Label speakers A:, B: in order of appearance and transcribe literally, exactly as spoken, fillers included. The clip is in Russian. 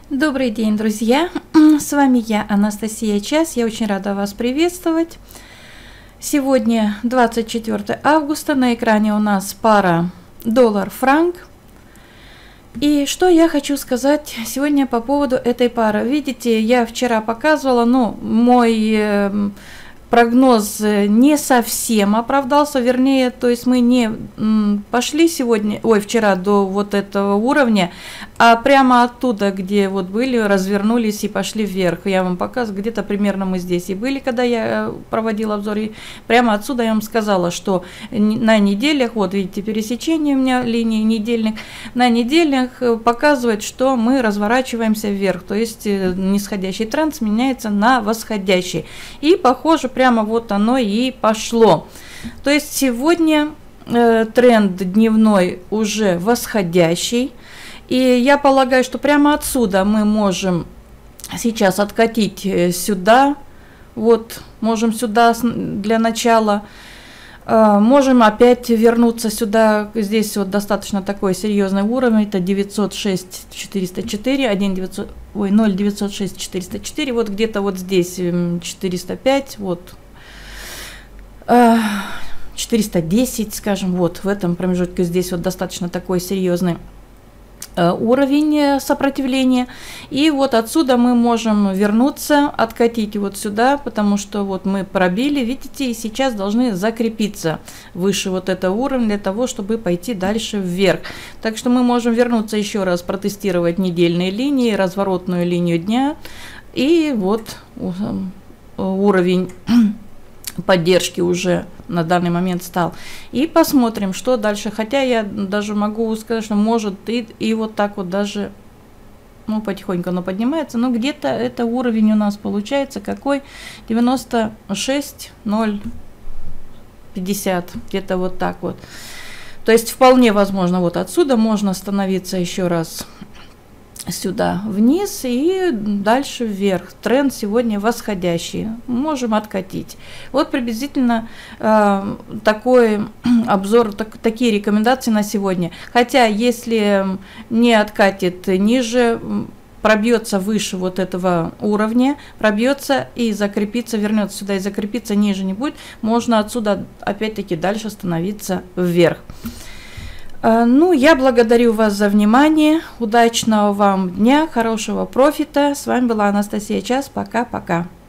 A: Добрый день, друзья! С вами я, Анастасия Час. Я очень рада вас приветствовать. Сегодня двадцать четвёртое августа. На экране у нас пара доллар-франк. И что я хочу сказать сегодня по поводу этой пары. Видите, я вчера показывала, ну, мой э, прогноз не совсем оправдался, вернее, то есть мы не м, пошли сегодня, ой, вчера до вот этого уровня, а прямо оттуда, где вот были, развернулись и пошли вверх. Я вам показываю, где-то примерно мы здесь и были, когда я проводила обзор, и прямо отсюда я вам сказала, что на неделях, вот видите, пересечение у меня линии недельных, на неделях показывает, что мы разворачиваемся вверх, то есть нисходящий тренд сменяется на восходящий. И похоже, прямо вот оно и пошло. То есть сегодня э, тренд дневной уже восходящий. И я полагаю, что прямо отсюда мы можем сейчас откатить сюда. Вот, можем сюда для начала. Э, можем опять вернуться сюда. Здесь вот достаточно такой серьезный уровень. Это девятьсот шесть четыреста четыре, один девятьсот, ой, ноль девятьсот шесть четыреста четыре. Вот где-то вот здесь четыреста пять. Вот. Э, четыреста десять, скажем, вот в этом промежутке здесь вот достаточно такой серьезный уровень сопротивления, и вот отсюда мы можем вернуться, откатить вот сюда, потому что вот мы пробили, видите, и сейчас должны закрепиться выше вот этого уровня для того, чтобы пойти дальше вверх. Так что мы можем вернуться еще раз, протестировать недельные линии, разворотную линию дня, и вот уровень поддержки уже на данный момент стал. И посмотрим, что дальше. Хотя я даже могу сказать, что может и, и вот так вот даже, ну, потихоньку оно поднимается. Но где-то это уровень у нас получается какой? девяносто шесть ноль пятьдесят. Где-то вот так вот. То есть вполне возможно вот отсюда можно становиться еще раз сюда вниз и дальше вверх. Тренд сегодня восходящий. Можем откатить. Вот приблизительно э, такой обзор, так, такие рекомендации на сегодня. Хотя если не откатит ниже, пробьется выше вот этого уровня, пробьется и закрепится, вернется сюда и закрепится ниже не будет, можно отсюда опять-таки дальше становиться вверх. Ну, я благодарю вас за внимание. Удачного вам дня, хорошего профита. С вами была Анастасия Час. Пока-пока.